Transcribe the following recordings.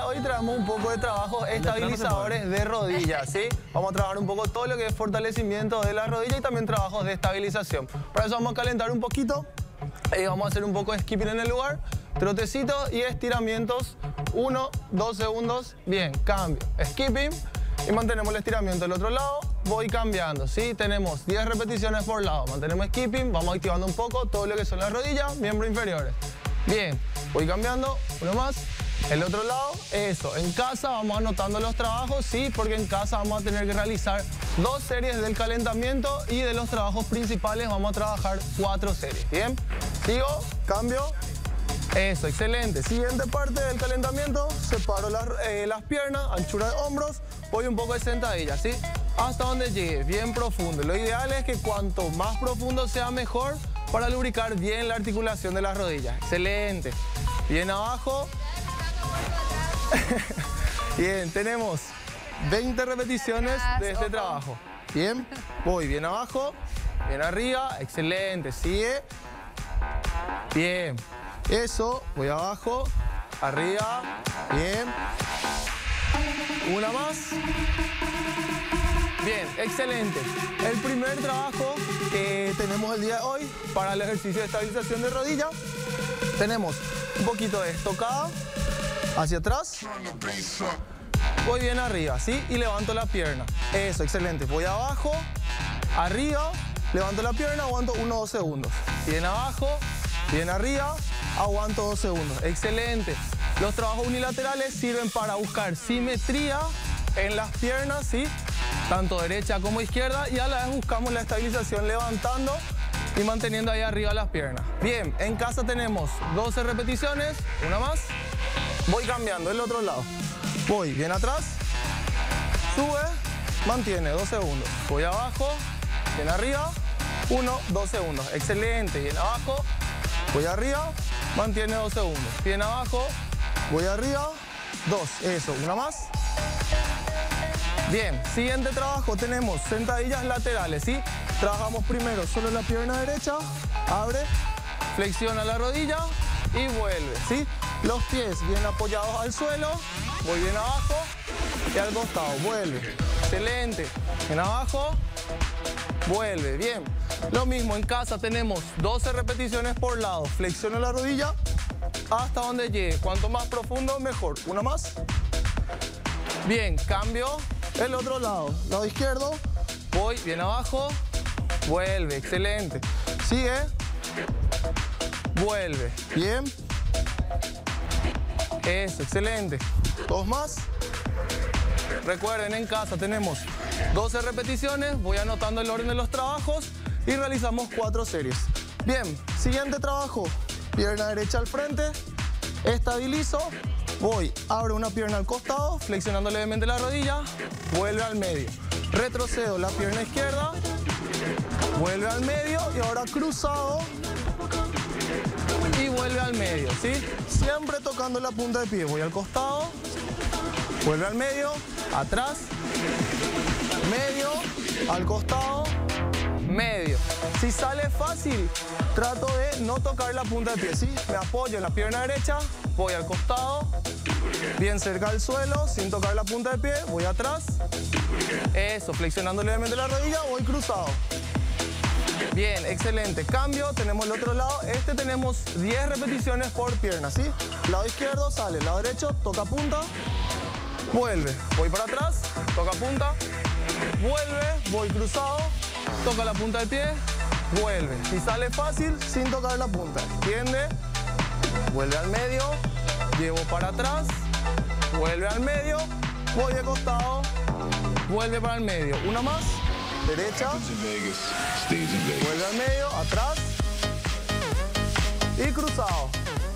hoy traemos un poco de trabajo estabilizadores de rodillas, ¿sí? Vamos a trabajar un poco todo lo que es fortalecimiento de la rodilla y también trabajos de estabilización. Para eso vamos a calentar un poquito. Vamos a hacer un poco de skipping en el lugar, trotecito y estiramientos. 1, 2 segundos. Bien, cambio. Skipping y mantenemos el estiramiento del otro lado. Voy cambiando, ¿sí? Tenemos 10 repeticiones por lado. Mantenemos skipping, vamos activando un poco todo lo que son las rodillas, miembros inferiores. Bien, voy cambiando, uno más. El otro lado, eso. En casa vamos anotando los trabajos, sí, porque en casa vamos a tener que realizar 2 series del calentamiento y de los trabajos principales vamos a trabajar 4 series. Bien, sigo, cambio. Eso, excelente. Siguiente parte del calentamiento, separo las piernas, anchura de hombros, voy un poco de sentadilla, ¿sí? Hasta donde llegue, bien profundo. Lo ideal es que cuanto más profundo sea mejor para lubricar bien la articulación de las rodillas. Excelente. Bien abajo. Bien, tenemos 20 repeticiones de este trabajo. Bien, voy bien abajo, bien arriba, excelente, sigue. Bien, eso, voy abajo, arriba, bien. Una más. Bien, excelente. El primer trabajo que tenemos el día de hoy para el ejercicio de estabilización de rodilla, tenemos un poquito de estocada hacia atrás, voy bien arriba, ¿sí? Y levanto la pierna. Eso, excelente. Voy abajo, arriba, levanto la pierna, aguanto 1 o 2 segundos. Bien abajo, bien arriba, aguanto 2 segundos. Excelente. Los trabajos unilaterales sirven para buscar simetría en las piernas, ¿sí? Tanto derecha como izquierda, y a la vez buscamos la estabilización levantando y manteniendo ahí arriba las piernas. Bien, en casa tenemos 12 repeticiones, una más. Voy cambiando el otro lado. Voy bien atrás, sube, mantiene 2 segundos. Voy abajo, bien arriba, 1, 2 segundos. Excelente, bien abajo, voy arriba, mantiene 2 segundos. Bien abajo, voy arriba, 2. Eso, una más. Bien, siguiente trabajo, tenemos sentadillas laterales, ¿sí? Trabajamos primero solo la pierna derecha, abre, flexiona la rodilla y vuelve, ¿sí? Los pies bien apoyados al suelo, voy bien abajo y al costado, vuelve. Excelente. Bien abajo, vuelve. Bien. Lo mismo en casa, tenemos 12 repeticiones por lado. Flexiono la rodilla hasta donde llegue. Cuanto más profundo, mejor. Una más. Bien, cambio. El otro lado, lado izquierdo, voy bien abajo, vuelve. Excelente. Sigue, vuelve. Bien. Eso, excelente. 2 más. Recuerden, en casa tenemos 12 repeticiones, voy anotando el orden de los trabajos y realizamos 4 series. Bien, siguiente trabajo, pierna derecha al frente, estabilizo, voy, abro una pierna al costado, flexionando levemente la rodilla, vuelve al medio. Retrocedo la pierna izquierda, vuelve al medio y ahora cruzado y vuelve al medio, ¿sí? Siempre tocando la punta del pie. Voy al costado, vuelve al medio, atrás, medio, al costado, medio. Si sale fácil, trato de no tocar la punta del pie, ¿sí? Me apoyo en la pierna derecha, voy al costado, bien cerca del suelo, sin tocar la punta del pie, voy atrás. Eso, flexionando levemente la rodilla, voy cruzado. Bien, excelente. Cambio, tenemos el otro lado. Tenemos 10 repeticiones por pierna, ¿sí? Lado izquierdo sale, lado derecho, toca punta, vuelve. Voy para atrás, toca punta, vuelve, voy cruzado, toca la punta del pie, vuelve. Si sale fácil, sin tocar la punta. Extiende, vuelve al medio, llevo para atrás, vuelve al medio, voy de costado, vuelve para el medio. Una más. Derecha, vuelve al medio, atrás y cruzado.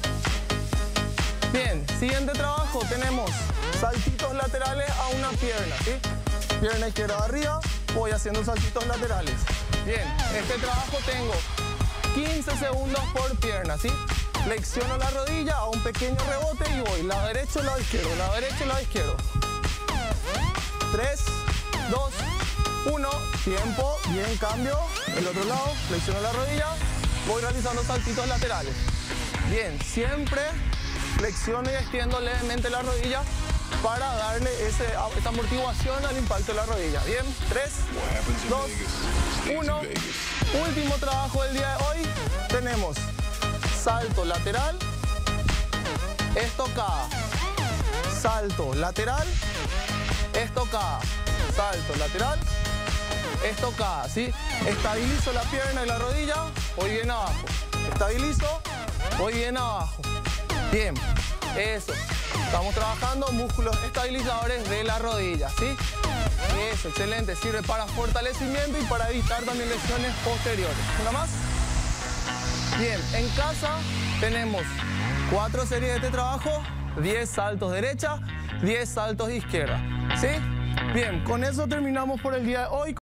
Bien, siguiente trabajo, tenemos saltitos laterales a una pierna, ¿sí? Pierna izquierda arriba, voy haciendo saltitos laterales. Bien, este trabajo tengo 15 segundos por pierna, ¿sí? Flexiono la rodilla a un pequeño rebote y voy, lado derecho, lado izquierdo, lado derecho, lado izquierdo. 3, 2, 1, tiempo, bien, cambio, el otro lado, flexiono la rodilla, voy realizando saltitos laterales. Bien, siempre flexiono y extiendo levemente la rodilla para darle esa amortiguación al impacto de la rodilla. Bien, 3, 2, 1. Último trabajo del día de hoy. Tenemos salto lateral, estocada, salto lateral, estocada, salto lateral, estocada, ¿sí? Estabilizo la pierna y la rodilla, voy bien abajo. Estabilizo, voy bien abajo. Bien, eso. Estamos trabajando músculos estabilizadores de la rodilla, ¿sí? Eso, excelente. Sirve para fortalecimiento y para evitar también lesiones posteriores. ¿Una más? Bien, en casa tenemos 4 series de este trabajo, 10 saltos derecha, 10 saltos izquierda, ¿sí? Bien, con eso terminamos por el día de hoy.